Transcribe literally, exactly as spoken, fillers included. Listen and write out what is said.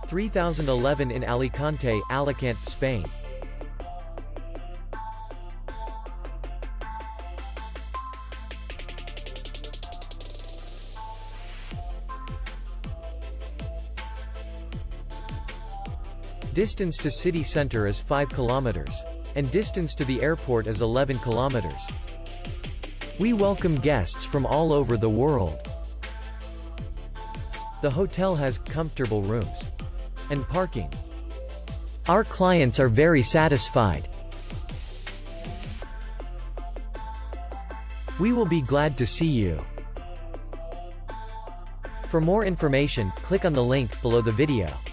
three thousand eleven in Alicante, Alicante, Spain. Distance to city center is five kilometers. And distance to the airport is eleven kilometers. We welcome guests from all over the world. The hotel has comfortable rooms and parking. Our clients are very satisfied. We will be glad to see you. For more information, click on the link below the video.